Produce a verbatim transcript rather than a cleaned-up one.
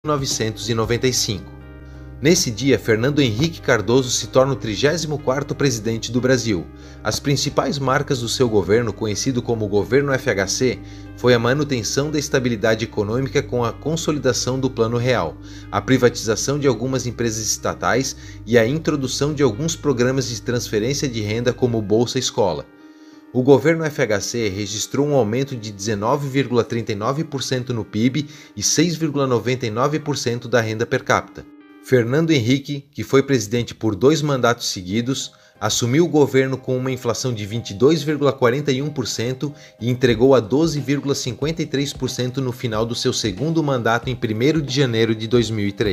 mil novecentos e noventa e cinco. Nesse dia, Fernando Henrique Cardoso se torna o trigésimo quarto presidente do Brasil. As principais marcas do seu governo, conhecido como Governo F H C, foi a manutenção da estabilidade econômica com a consolidação do Plano Real, a privatização de algumas empresas estatais e a introdução de alguns programas de transferência de renda como o Bolsa Escola. O governo F H C registrou um aumento de dezenove vírgula trinta e nove por cento no P I B e seis vírgula noventa e nove por cento da renda per capita. Fernando Henrique, que foi presidente por dois mandatos seguidos, assumiu o governo com uma inflação de vinte e dois vírgula quarenta e um por cento e entregou a doze vírgula cinquenta e três por cento no final do seu segundo mandato em primeiro de janeiro de dois mil e três.